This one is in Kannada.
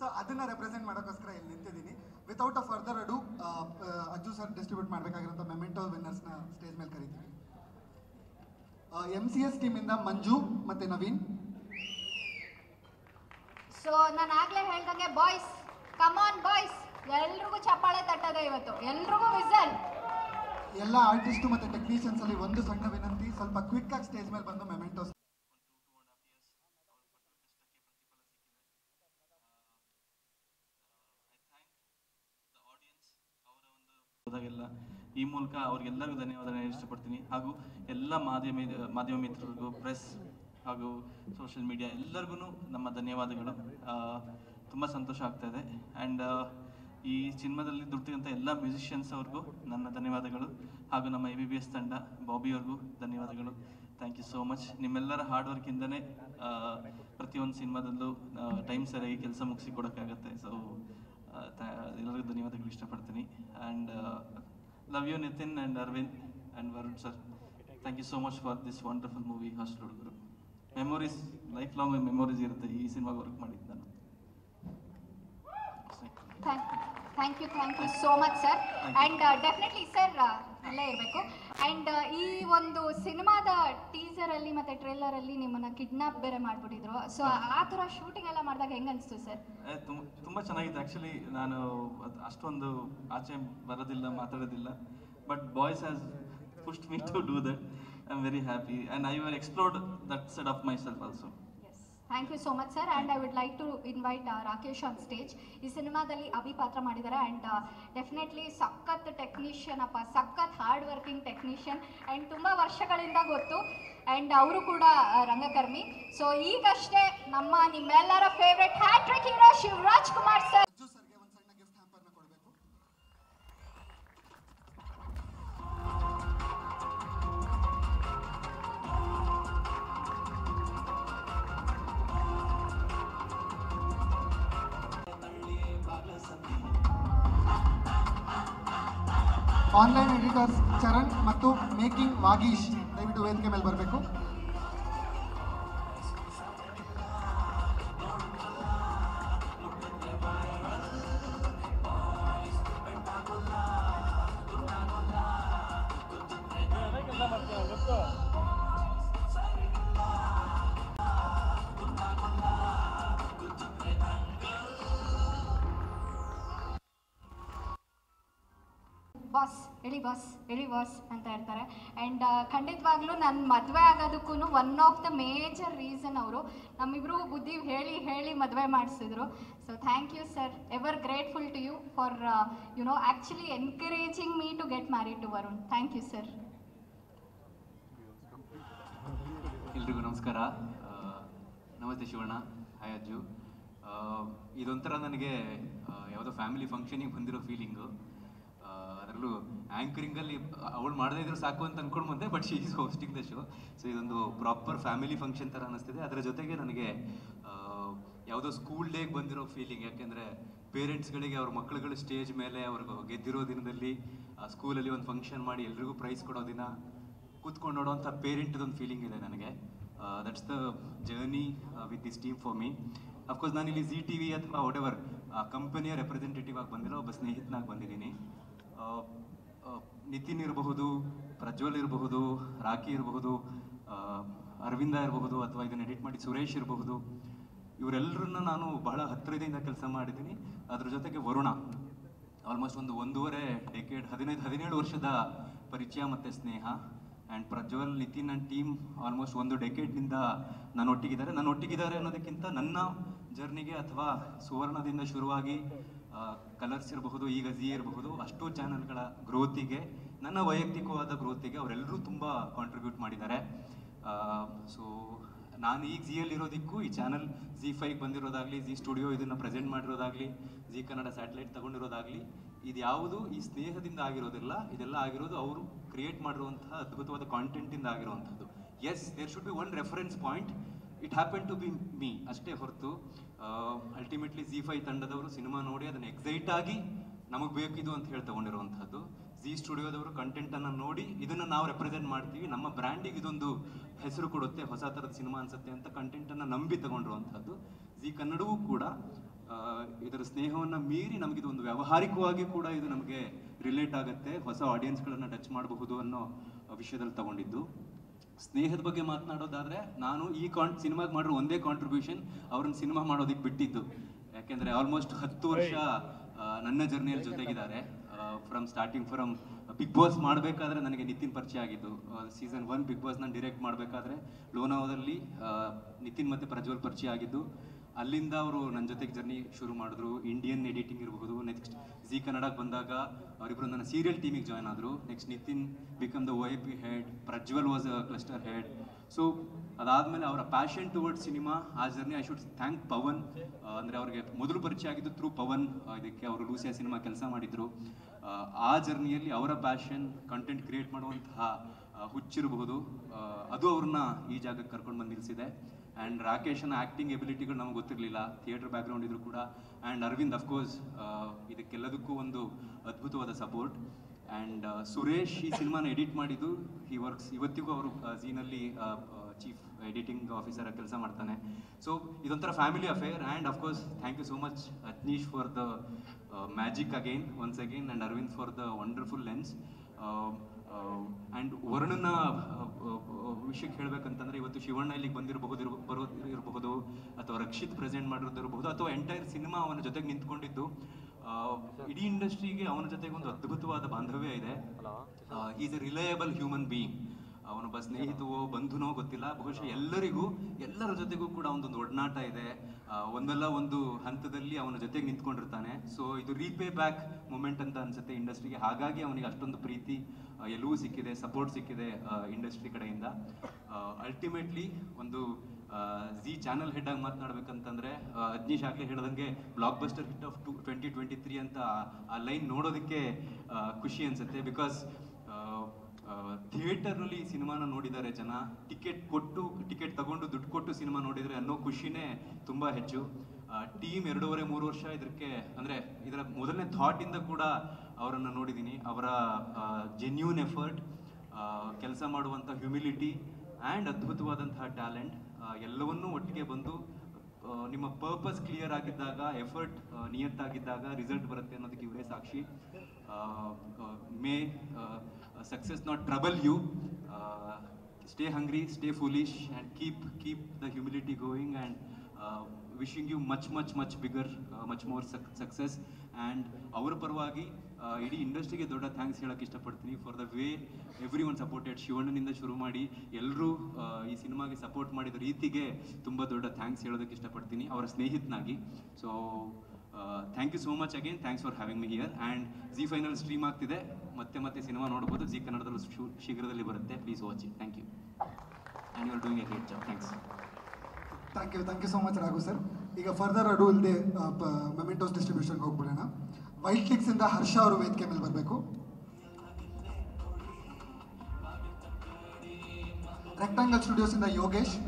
ಅದನ್ನು ರೆಪ್ರೆಸೆಂಟ್ ಮಾಡೋಕ್ಕೋಸ್ಕರ ಇಲ್ಲಿ ನಿಂತಿದ್ದೀನಿ. ವಿತೌಟ್ ಅ ಫರ್ದರ್ ಅಡು ಅಜ್ಜು ಸರ್ ಡಿಸ್ಟ್ರಿಬ್ಯೂಟ್ ಮಾಡಬೇಕಾಗಿರೋಂಥ ಮೆಮೆಂಟೋ ವಿನ್ನರ್ಸ್ನ ಸ್ಟೇಜ್ ಮೇಲೆ ಕರಿತೀವಿ. MCS ಟೀಮಿಂದ ಮಂಜು ಮತ್ತು ನವೀನ್. ಸೊ ನಾನು ಆಗಲೇ ಹೇಳ್ದಂಗೆ ಬಾಯ್ಸ್, ಕಮ್ ಆನ್ ಬಾಯ್ಸ್, ಎಲ್ರಿಗೂ ಚಪ್ಪಾಳೆ ತಟ್ಟದೆ ಇವತ್ತು, ಎಲ್ರಿಗೂ ವಿಸಲ್. ಎಲ್ಲ ಆರ್ಟಿಸ್ಟು ಮತ್ತು ಟೆಕ್ನಿಷಿಯನ್ಸ್ ಅಲ್ಲಿ ಒಂದು ಸಣ್ಣ ವಿನಂತಿ, ಸ್ವಲ್ಪ ಕ್ವಿಕ್ ಆಗಿ ಸ್ಟೇಜ್ ಮೇಲೆ ಬಂದು ಮೆಮೆಂಟೋಸ್. ಈ ಮೂಲಕ ಅವ್ರಿಗೆಲ್ಲರಿಗೂ ಧನ್ಯವಾದ ಇಷ್ಟಪಡ್ತೀನಿ. ಹಾಗೂ ಎಲ್ಲ ಮಾಧ್ಯಮ ಮಿತ್ರರಿಗೂ, ಪ್ರೆಸ್ ಹಾಗೂ ಸೋಷಿಯಲ್ ಮೀಡಿಯಾ ಎಲ್ಲರಿಗೂ ನಮ್ಮ ಧನ್ಯವಾದಗಳು. ತುಂಬ ಸಂತೋಷ ಆಗ್ತಾ ಇದೆ. ಆ್ಯಂಡ್ ಈ ಸಿನಿಮಾದಲ್ಲಿ ದುಡ್ತಿರುವಂಥ ಎಲ್ಲ ಮ್ಯೂಸಿಷಿಯನ್ಸ್ ಅವ್ರಿಗೂ ನನ್ನ ಧನ್ಯವಾದಗಳು. ಹಾಗೂ ನಮ್ಮ ABBS ತಂಡ ಬಾಬಿ ಅವ್ರಿಗೂ ಧನ್ಯವಾದಗಳು. Thank you so much. ನಿಮ್ಮೆಲ್ಲರ ಹಾರ್ಡ್ ವರ್ಕಿಂದನೇ ಪ್ರತಿಯೊಂದು ಸಿನಿಮಾದಲ್ಲೂ ಟೈಮ್ ಸರಿಯಾಗಿ ಕೆಲಸ ಮುಗಿಸಿ ಕೊಡೋಕ್ಕಾಗತ್ತೆ. ಸೊ ಎಲ್ಲರಿಗೂ ಧನ್ಯವಾದಗಳು ಇಷ್ಟಪಡ್ತೀನಿ. And love you Nitin and Arvind and Varun sir. Thank you so much for this wonderful movie hostel ಹುಡುಗರು. ಮೆಮೊರೀಸ್, ಲೈಫ್ ಲಾಂಗ್ ಮೆಮೊರೀಸ್ ಇರುತ್ತೆ ಈ ಸಿನಿಮಾಗೆ ವರ್ಕ್ ಮಾಡಿದ್ದು ನಾನು. Thank you so much sir. And definitely sir ಅಲ್ಲೇ ಇರಬೇಕು. ಆ್ಯಂಡ್ ಈ ಒಂದು ಸಿನಿಮಾದ ಟೀಸರಲ್ಲಿ ಮತ್ತು ಟ್ರೇಲರಲ್ಲಿ ನಿಮ್ಮನ್ನು ಕಿಡ್ನಾಪ್ ಬೇರೆ ಮಾಡಿಬಿಟ್ಟಿದ್ರು. ಸೊ ಆ ಥರ ಶೂಟಿಂಗ್ ಎಲ್ಲ ಮಾಡಿದಾಗ ಹೆಂಗೆ ಅನಿಸ್ತು ಸರ್? ತುಂಬ ಚೆನ್ನಾಗಿತ್ತು. ಆ್ಯಕ್ಚುಲಿ ನಾನು ಅಷ್ಟೊಂದು ಆಚೆ ಬರೋದಿಲ್ಲ, ಮಾತಾಡೋದಿಲ್ಲ. But boys has pushed me to do that. I'm very happy and I will explore that side of myself also. Yes, thank you so much sir. And I would like to invite Rakesh on stage. ಈ ಸಿನಿಮಾದಲ್ಲಿ ಅಭಿ ಪಾತ್ರ ಮಾಡಿದ್ದಾರೆ. ಆ್ಯಂಡ್ ಡೆಫಿನೆಟ್ಲಿ ಸಖತ್ ಟೆಕ್ನಿಷಿಯನ್ ಅಪ್ಪ, ಸಖತ್ ಹಾರ್ಡ್ ವರ್ಕಿಂಗ್ ಟೆಕ್ನಿಷಿಯನ್. ಆ್ಯಂಡ್ ತುಂಬ ವರ್ಷಗಳಿಂದ ಗೊತ್ತು. ಆ್ಯಂಡ್ ಅವರು ಕೂಡ ರಂಗಕರ್ಮಿ. ಸೊ ಈಗಷ್ಟೇ ನಿಮ್ಮೆಲ್ಲರ favourite hattrick hero Shivraj Kumar sir online editors Charan ಮತ್ತು ಮೇಕಿಂಗ್ ವಾಗೀಶ್ ದಯವಿಟ್ಟು ವೇದಿಕೆ ಮೇಲೆ ಬರಬೇಕು. ಹೇಳಿ ಬಾಸ್ ಅಂತ ಇರ್ತಾರೆ. ಆ್ಯಂಡ್ ಖಂಡಿತವಾಗ್ಲೂ ನನ್ನ ಮದುವೆ ಆಗೋದಕ್ಕೂ one of the major reason ಅವರು. ನಮ್ಮಿಬ್ರಿಗೂ ಬುದ್ಧಿ ಹೇಳಿ ಮದುವೆ ಮಾಡಿಸಿದ್ರು. So thank you sir. Ever grateful to you for actually encouraging me to get married to Varun. Thank you sir. ಎಲ್ರಿಗೂ ನಮಸ್ಕಾರ. ನಮಸ್ತೆ ಶಿವಣ್ಣ. ಹಾಯ್ ಅಜ್ಜು. ಇದೊಂಥರ ನನಗೆ ಯಾವುದೋ ಫ್ಯಾಮಿಲಿ ಫಂಕ್ಷನಿಗೆ ಬಂದಿರೋ ಫೀಲಿಂಗು. ಅದರಲ್ಲೂ ಆ್ಯಂಕರಿಂಗಲ್ಲಿ ಅವಳು ಮಾಡದೇ ಇದ್ರು ಸಾಕು ಅಂತ ಅಂದ್ಕೊಂಡು ಬಂದೆ. But she is hosting the show. So ಇದೊಂದು ಪ್ರಾಪರ್ ಫ್ಯಾಮಿಲಿ ಫಂಕ್ಷನ್ ಥರ ಅನ್ನಿಸ್ತಿದೆ. ಅದರ ಜೊತೆಗೆ ನನಗೆ ಯಾವುದೋ ಸ್ಕೂಲ್ ಡೇಗೆ ಬಂದಿರೋ ಫೀಲಿಂಗ್. ಯಾಕೆಂದರೆ ಪೇರೆಂಟ್ಸ್ಗಳಿಗೆ ಅವ್ರ ಮಕ್ಕಳುಗಳು ಸ್ಟೇಜ್ ಮೇಲೆ ಅವ್ರಿಗೆ ಗೆದ್ದಿರೋ ದಿನದಲ್ಲಿ ಸ್ಕೂಲಲ್ಲಿ ಒಂದು ಫಂಕ್ಷನ್ ಮಾಡಿ ಎಲ್ರಿಗೂ ಪ್ರೈಸ್ ಕೊಡೋ ದಿನ ಕೂತ್ಕೊಂಡು ನೋಡೋವಂಥ ಪೇರೆಂಟ್ದೊಂದು ಫೀಲಿಂಗ್ ಇದೆ ನನಗೆ. That's the journey with this team for me. Of course ನಾನಿಲ್ಲಿ ZTV ಅಥವಾ ವಾಟೆವರ್ ಕಂಪನಿಯ ರೆಪ್ರೆಸೆಂಟೇಟಿವ್ ಆಗಿ ಬಂದಿರೋ ಒಬ್ಬ ಸ್ನೇಹಿತನಾಗಿ ಬಂದಿದ್ದೀನಿ. ನಿತಿನ್ ಇರಬಹುದು, ಪ್ರಜ್ವಲ್ ಇರಬಹುದು, ರಾಕಿ ಇರಬಹುದು, ಅರವಿಂದ ಇರಬಹುದು, ಅಥವಾ ಇದನ್ನು ಎಡಿಟ್ ಮಾಡಿ ಸುರೇಶ್ ಇರಬಹುದು. ಇವರೆಲ್ಲರನ್ನ ನಾನು ಬಹಳ ಹತ್ತಿರದಿಂದ ಕೆಲಸ ಮಾಡಿದ್ದೀನಿ. ಅದ್ರ ಜೊತೆಗೆ ವರುಣ ಆಲ್ಮೋಸ್ಟ್ ಒಂದೂವರೆ ಡೆಕೇಡ್, 15-17 ವರ್ಷದ ಪರಿಚಯ ಮತ್ತು ಸ್ನೇಹ. And Prajwal, Nitin and team almost 1 ಡೆಕೇಡ್ನಿಂದ ನನ್ನೊಟ್ಟಿಗಿದ್ದಾರೆ ಅನ್ನೋದಕ್ಕಿಂತ ನನ್ನ ಜರ್ನಿಗೆ ಅಥವಾ ಸುವರ್ಣದಿಂದ ಶುರುವಾಗಿ ಕಲರ್ಸ್ ಇರಬಹುದು, ಈಗ ಜಿ ಇರಬಹುದು, ಅಷ್ಟೂ ಚಾನಲ್ಗಳ ಗ್ರೋತಿಗೆ, ನನ್ನ ವೈಯಕ್ತಿಕವಾದ ಗ್ರೋತಿಗೆ ಅವರೆಲ್ಲರೂ ತುಂಬ ಕಾಂಟ್ರಿಬ್ಯೂಟ್ ಮಾಡಿದ್ದಾರೆ. ಸೊ ನಾನು ಈಗ ಜಿಯಲ್ಲಿರೋದಕ್ಕೂ ಈ ಚಾನಲ್ ZEE5 ಬಂದಿರೋದಾಗಲಿ, ಜಿ ಸ್ಟುಡಿಯೋ ಇದನ್ನು ಪ್ರೆಸೆಂಟ್ ಮಾಡಿರೋದಾಗಲಿ, ಜಿ ಕನ್ನಡ ಸ್ಯಾಟಲೈಟ್ ತಗೊಂಡಿರೋದಾಗಲಿ, ಇದು ಯಾವುದು ಈ ಸ್ನೇಹದಿಂದ ಆಗಿರೋದಿಲ್ಲ. ಇದೆಲ್ಲ ಆಗಿರೋದು ಅವರು ಕ್ರಿಯೇಟ್ ಮಾಡಿರುವಂತಹ ಅದ್ಭುತವಾದ ಕಾಂಟೆಂಟಿಂದ ಆಗಿರುವಂಥದ್ದು. Yes, there should be one reference point. It happen to be me ಅಷ್ಟೇ ಹೊರತು ಅಲ್ಟಿಮೇಟ್ಲಿ ZEE5 ತಂಡದವರು ಸಿನಿಮಾ ನೋಡಿ ಅದನ್ನು ಎಕ್ಸೈಟ್ ಆಗಿ ನಮಗೆ ಬೇಕಿದು ಅಂತ ಹೇಳಿ ತಗೊಂಡಿರುವಂಥದ್ದು. ಜಿ ಸ್ಟುಡಿಯೋದವರು ಕಂಟೆಂಟನ್ನು ನೋಡಿ ಇದನ್ನು ನಾವು ರೆಪ್ರೆಸೆಂಟ್ ಮಾಡ್ತೀವಿ, ನಮ್ಮ ಬ್ರ್ಯಾಂಡಿಗೆ ಇದೊಂದು ಹೆಸರು ಕೊಡುತ್ತೆ, ಹೊಸ ಥರದ ಸಿನಿಮಾ ಅನ್ಸುತ್ತೆ ಅಂತ ಕಂಟೆಂಟನ್ನು ನಂಬಿ ತಗೊಂಡಿರುವಂಥದ್ದು. ಜಿ ಕನ್ನಡವೂ ಕೂಡ ಇದರ ಸ್ನೇಹವನ್ನು ಮೀರಿ ನಮಗಿದು ಒಂದು ವ್ಯಾವಹಾರಿಕವಾಗಿ ಕೂಡ ಇದು ನಮಗೆ ರಿಲೇಟ್ ಆಗುತ್ತೆ, ಹೊಸ ಆಡಿಯನ್ಸ್ಗಳನ್ನು ಟಚ್ ಮಾಡಬಹುದು ಅನ್ನೋ ವಿಷಯದಲ್ಲಿ ತಗೊಂಡಿದ್ದು. ಸ್ನೇಹದ ಬಗ್ಗೆ ಮಾತನಾಡೋದಾದರೆ ನಾನು ಈ ಸಿನಿಮಾಗೆ ಮಾಡಿರೋ ಒಂದೇ ಕಾಂಟ್ರಿಬ್ಯೂಷನ್ ಅವ್ರನ್ನ ಸಿನಿಮಾ ಮಾಡೋದಕ್ಕೆ ಬಿಟ್ಟಿದ್ದು. ಯಾಕೆಂದರೆ ಆಲ್ಮೋಸ್ಟ್ 10 ವರ್ಷ ನನ್ನ ಜರ್ನಿಯಲ್ಲಿ ಜೊತೆಗಿದ್ದಾರೆ. ಫ್ರಮ್ ಬಿಗ್ ಬಾಸ್ ಮಾಡಬೇಕಾದ್ರೆ ನನಗೆ ನಿತಿನ್ ಪರಿಚಯ ಆಗಿದ್ದು. ಸೀಸನ್ 1 ಬಿಗ್ ಬಾಸ್ ನಾನು ಡೈರೆಕ್ಟ್ ಮಾಡಬೇಕಾದ್ರೆ ಲೋನಾವದಲ್ಲಿ ನಿತಿನ್ ಮತ್ತು ಪ್ರಜ್ವಲ್ ಪರಿಚಯ ಆಗಿದ್ದು. ಅಲ್ಲಿಂದ ಅವರು ನನ್ನ ಜೊತೆಗೆ ಜರ್ನಿ ಶುರು ಮಾಡಿದ್ರು. ಇಂಡಿಯನ್ ಎಡಿಟಿಂಗ್ ಇರಬಹುದು, ನೆಕ್ಸ್ಟ್ ಜಿ ಕನ್ನಡಕ್ಕೆ ಬಂದಾಗ ಅವರಿಬ್ಬರು ನನ್ನ ಸೀರಿಯಲ್ ಟೀಮಿಗೆ ಜಾಯ್ನ್ ಆದರು. Next Nitin become the OIP head, Prajwal was a cluster head. So ಅದಾದಮೇಲೆ ಅವರ ಪ್ಯಾಷನ್ ಟುವರ್ಡ್ಸ್ ಸಿನಿಮಾ, ಆ journey I should thank Pavan. ಅಂದರೆ ಅವ್ರಿಗೆ ಮೊದಲು ಪರಿಚಯ ಆಗಿದ್ದು ಥ್ರೂ ಪವನ್. ಇದಕ್ಕೆ ಅವರು ಲೂಸಿಯಾ ಸಿನಿಮಾ ಕೆಲಸ ಮಾಡಿದರು. ಆ ಜರ್ನಿಯಲ್ಲಿ ಅವರ ಪ್ಯಾಷನ್, ಕಂಟೆಂಟ್ ಕ್ರಿಯೇಟ್ ಮಾಡುವಂತಹ ಹುಚ್ಚಿರಬಹುದು, ಅದು ಅವ್ರನ್ನ ಈ ಜಾಗಕ್ಕೆ ಕರ್ಕೊಂಡು ಬಂದು ನಿಲ್ಲಿಸಿದೆ. ಆ್ಯಂಡ್ ರಾಕೇಶನ ಆ್ಯಕ್ಟಿಂಗ್ ಎಬಿಲಿಟಿಗಳು ನಮ್ಗೆ ಗೊತ್ತಿರಲಿಲ್ಲ, ಥಿಯೇಟರ್ ಬ್ಯಾಕ್ಗ್ರೌಂಡ್ ಇದ್ರು ಕೂಡ. ಆ್ಯಂಡ್ ಅರವಿಂದ್ ಅಫ್ಕೋರ್ಸ್ ಇದಕ್ಕೆಲ್ಲದಕ್ಕೂ ಒಂದು ಅದ್ಭುತವಾದ ಸಪೋರ್ಟ್. ಆ್ಯಂಡ್ ಸುರೇಶ್ ಈ ಸಿನಿಮಾನ ಎಡಿಟ್ ಮಾಡಿದ್ದು, ಈ ವರ್ಕ್ಸ್ ಇವತ್ತಿಗೂ ಅವರು ಝೀನಲ್ಲಿ ಚೀಫ್ ಎಡಿಟಿಂಗ್ ಆಫೀಸರ್ ಕೆಲಸ ಮಾಡ್ತಾನೆ. ಸೊ ಇದೊಂಥರ family affair. And of course thank you so much Atnish for the magic once again, and Arvind for the wonderful lens. And ವರುಣನ ವಿಷಯಕ್ಕೆ ಹೇಳ್ಬೇಕಂತಂದ್ರೆ, ಇವತ್ತು ಶಿವಣ್ಣ ಇಲ್ಲಿಗೆ ಬರೋದಿರಬಹುದು, ಅಥವಾ ರಕ್ಷಿತ್ ಪ್ರೆಸೆಂಟ್ ಮಾಡಿರೋದಿರಬಹುದು, ಅಥವಾ ಎಂಟೈರ್ ಸಿನಿಮಾ ಅವನ ಜೊತೆಗೆ ನಿಂತ್ಕೊಂಡಿದ್ದು. ಇಡೀ ಇಂಡಸ್ಟ್ರಿಗೆ ಅವನ ಜೊತೆಗೆ ಒಂದು ಅದ್ಭುತವಾದ ಬಾಂಧವ್ಯ ಇದೆ. Is a reliable human being. ಅವನೊಬ್ಬ ಸ್ನೇಹಿತವೋ ಬಂಧುನೋ ಗೊತ್ತಿಲ್ಲ, ಬಹುಶಃ ಎಲ್ಲರ ಜೊತೆಗೂ ಕೂಡ ಒಂದೊಂದು ಒಡನಾಟ ಇದೆ. ಒಂದಲ್ಲ ಒಂದು ಹಂತದಲ್ಲಿ ಅವನ ಜೊತೆಗೆ ನಿಂತ್ಕೊಂಡಿರ್ತಾನೆ. ಸೊ ಇದು ರೀಪೇ ಬ್ಯಾಕ್ ಮೂಮೆಂಟ್ ಅಂತ ಅನ್ಸುತ್ತೆ ಇಂಡಸ್ಟ್ರಿಗೆ. ಹಾಗಾಗಿ ಅವನಿಗೆ ಅಷ್ಟೊಂದು ಪ್ರೀತಿ ಎಲ್ಲವೂ ಸಿಕ್ಕಿದೆ, ಸಪೋರ್ಟ್ ಸಿಕ್ಕಿದೆ ಇಂಡಸ್ಟ್ರಿ ಕಡೆಯಿಂದ. ಅಲ್ಟಿಮೇಟ್ಲಿ ಒಂದು ಜಿ ಚಾನಲ್ ಹೆಡ್ ಆಗಿ ಮಾತನಾಡ್ಬೇಕಂತಂದ್ರೆ, ಅಜ್ನೀಶ್ ಆಗ್ಲೇ ಹೇಳ್ದಂಗೆ ಬ್ಲಾಕ್ ಬಸ್ಟರ್ ಹಿಟ್ ಆಫ್ 2023 ಅಂತ ಆ ಲೈನ್ ನೋಡೋದಕ್ಕೆ ಖುಷಿ ಅನ್ಸುತ್ತೆ. ಬಿಕಾಸ್ ಥಿಯೇಟರ್ನಲ್ಲಿ ಈ ಸಿನಿಮಾನ ನೋಡಿದ್ದಾರೆ ಜನ, ಟಿಕೆಟ್ ತಗೊಂಡು ದುಡ್ಡು ಕೊಟ್ಟು ಸಿನಿಮಾ ನೋಡಿದರೆ ಅನ್ನೋ ಖುಷಿನೇ ತುಂಬ ಹೆಚ್ಚು. ಟೀಮ್ 2.5-3 ವರ್ಷ ಇದಕ್ಕೆ, ಅಂದರೆ ಇದರ ಮೊದಲನೇ ಥಾಟಿಂದ ಕೂಡ ಅವರನ್ನು ನೋಡಿದ್ದೀನಿ. ಅವರ ಜೆನ್ಯೂನ್ ಎಫರ್ಟ್, ಕೆಲಸ ಮಾಡುವಂಥ ಹ್ಯುಮಿಲಿಟಿ ಆ್ಯಂಡ್ ಅದ್ಭುತವಾದಂತಹ ಟ್ಯಾಲೆಂಟ್ ಎಲ್ಲವನ್ನೂ ಒಟ್ಟಿಗೆ ಬಂದು, ನಿಮ್ಮ ಪರ್ಪಸ್ ಕ್ಲಿಯರ್ ಆಗಿದ್ದಾಗ, ಎಫರ್ಟ್ ನಿಯತ್ತಾಗಿದ್ದಾಗ ರಿಸಲ್ಟ್ ಬರುತ್ತೆ ಅನ್ನೋದಕ್ಕೆ ಇವರೇ ಸಾಕ್ಷಿ. May success not trouble you. Stay hungry, stay foolish, and keep the humility going, and wishing you much bigger, much more success. And ಅವರ ಪರವಾಗಿ ಇಡೀ ಇಂಡಸ್ಟ್ರಿಗೆ ದೊಡ್ಡ ಥ್ಯಾಂಕ್ಸ್ ಹೇಳಕ್ಕೆ ಇಷ್ಟಪಡ್ತೀನಿ for the way everyone supported. ಶಿವಣ್ಣನಿಂದ ಶುರು ಮಾಡಿ ಎಲ್ಲರೂ ಈ ಸಿನಿಮಾಗೆ ಸಪೋರ್ಟ್ ಮಾಡಿದ ರೀತಿಗೆ ತುಂಬ ದೊಡ್ಡ ಥ್ಯಾಂಕ್ಸ್ ಹೇಳೋದಕ್ಕೆ ಇಷ್ಟಪಡ್ತೀನಿ ಅವರ ಸ್ನೇಹಿತನಾಗಿ. So thank you so much again, thanks for having me here. And Zee final stream ಆಗ್ತಿದೆ, ಮತ್ತೆ ಸಿನಿಮಾ ನೋಡ್ಬೋದು. ಜಿ ಕನ್ನಡದಲ್ಲೂ ಶೀಘ್ರದಲ್ಲಿ ಬರುತ್ತೆ, please watch it. Thank you, and you are doing a great job. Thanks. Thank you so much Raghu sir. ಈಗ ಫರ್ದರ್ ಅಡು ಇಲ್ಲದೆ ಮೊಮೆಂಟೋಸ್ ಡಿಸ್ಟ್ರಿಬ್ಯೂಷನ್ಗೆ ಹೋಗ್ಬಿಡೋಣ. ವೈಟ್ ಕ್ಲಿಕ್ಸಿಂದ ಹರ್ಷ ಅವರು ವೇದಿಕೆ ಮೇಲೆ ಬರಬೇಕು. ರೆಕ್ಟಾಂಗಲ್ ಸ್ಟುಡಿಯೋಸಿಂದ ಯೋಗೇಶ್,